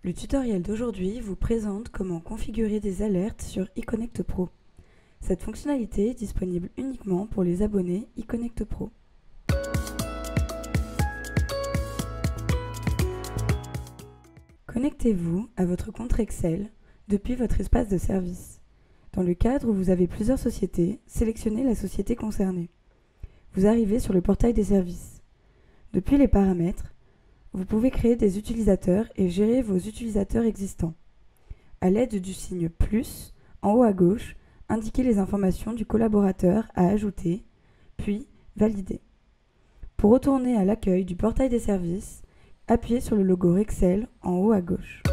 Le tutoriel d'aujourd'hui vous présente comment configurer des alertes sur iConnect Pro. Cette fonctionnalité est disponible uniquement pour les abonnés iConnect Pro. Connectez-vous à votre compte Excel depuis votre espace de service. Dans le cadre où vous avez plusieurs sociétés, sélectionnez la société concernée. Vous arrivez sur le portail des services. Depuis les paramètres, vous pouvez créer des utilisateurs et gérer vos utilisateurs existants. À l'aide du signe plus, en haut à gauche, indiquez les informations du collaborateur à ajouter, puis valider. Pour retourner à l'accueil du portail des services, appuyez sur le logo Rexel en haut à gauche.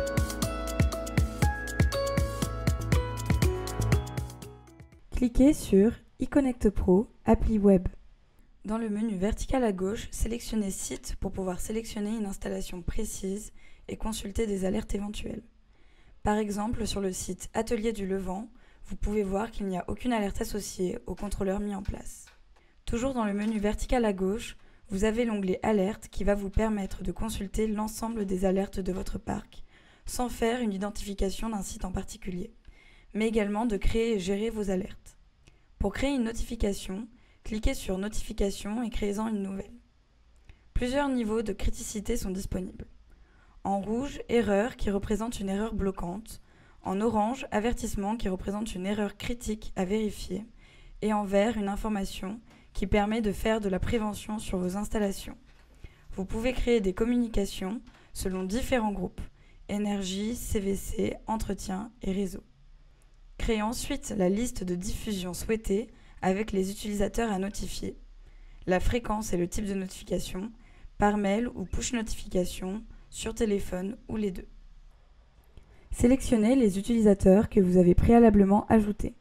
Cliquez sur iConnect Pro Appli Web. Dans le menu vertical à gauche, sélectionnez Site pour pouvoir sélectionner une installation précise et consulter des alertes éventuelles. Par exemple, sur le site Atelier du Levant, vous pouvez voir qu'il n'y a aucune alerte associée au contrôleur mis en place. Toujours dans le menu vertical à gauche, vous avez l'onglet Alerte qui va vous permettre de consulter l'ensemble des alertes de votre parc, sans faire une identification d'un site en particulier, mais également de créer et gérer vos alertes. Pour créer une notification, cliquez sur Notification et créez-en une nouvelle. Plusieurs niveaux de criticité sont disponibles. En rouge, Erreur qui représente une erreur bloquante. En orange, Avertissement qui représente une erreur critique à vérifier. Et en vert, une information qui permet de faire de la prévention sur vos installations. Vous pouvez créer des communications selon différents groupes: énergie, CVC, entretien et réseau. Créez ensuite la liste de diffusion souhaitée avec les utilisateurs à notifier, la fréquence et le type de notification, par mail ou push notification, sur téléphone ou les deux. Sélectionnez les utilisateurs que vous avez préalablement ajoutés.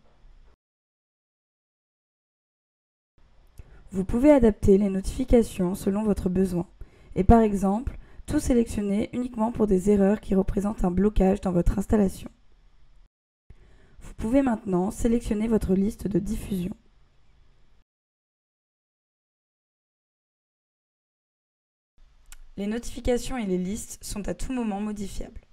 Vous pouvez adapter les notifications selon votre besoin et par exemple, tout sélectionner uniquement pour des erreurs qui représentent un blocage dans votre installation. Vous pouvez maintenant sélectionner votre liste de diffusion. Les notifications et les listes sont à tout moment modifiables.